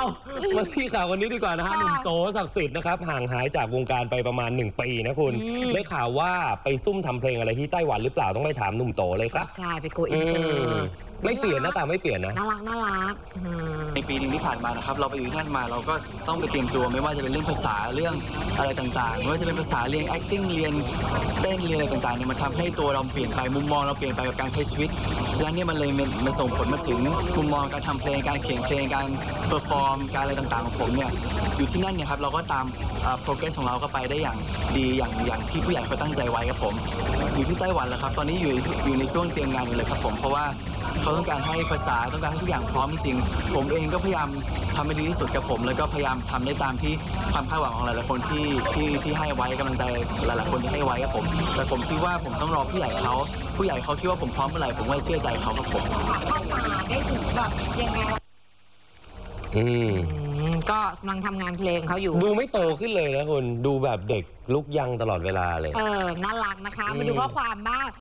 มาที่ข่าววันนี้ดีกว่านะฮะหนุ่มโตศักดิ์สิทธิ์นะครับห่างหายจากวงการไปประมาณ1 ปีนะคุณได้ข่าวว่าไปซุ่มทำเพลงอะไรที่ไต้หวันหรือเปล่าต้องไปถามหนุ่มโตเลยครับใช่ไปโกอินเตอร์ไม่เปลี่ยนหน้าตาไม่เปลี่ยนนะน่ารักในปีนึงที่ผ่านมานะครับเราไปอยู่ที่นั่นมาเราก็ต้องไปเตรียมตัวไม่ว่าจะเป็นเรื่องภาษาเรื่องอะไรต่างๆไม่ว่าจะเป็นภาษาเรียน acting เรียนเต้นเรียนอะไรต่างๆเนี่ยมันทำให้ตัวเราเปลี่ยนไปมุมมองเราเปลี่ยนไปกับการใช้ชีวิตแล้วเนี่ยมันส่งผลมาถึงมุมมองการทำเพลงการเขียนเพลงการเพอร์ฟอร์มการอะไรต่างๆของผมเนี่ยอยู่ที่นั่นเนี่ยครับเราก็ตามprogress ของเราก็ไปได้อย่างดีอย่างที่ผู้ใหญ่เขาตั้งใจไว้ครับผมอยู่ที่ไต้หวันแล้วครับตอนนี้อยู่ในช่วงเตรียมงานอยู่เลยครับผมเพราะว่าเขาต้องการให้ภาษาต้องการให้ทุกอย่างพร้อมจริงผมเองก็พยายามทำให้ดีที่สุดกับผมแล้วก็พยายามทำได้ตามที่ความคาดหวังของหลายๆคนที่ให้ไว้กำลังใจหลายๆคนที่ให้ไว้ครับผมแต่ผมคิดว่าผมต้องรอผู้ใหญ่เขาคิดว่าผมพร้อมเมื่อไหร่ผมก็เชื่อใจเขาครับผมภาษาได้ถึงแบบยังไงก็กำลังทำงานเพลงเขาอยู่ดูไม่โตขึ้นเลยนะคุณดูแบบเด็กลุกยังตลอดเวลาเลยน่ารักนะคะมาดูข้อความบ้าง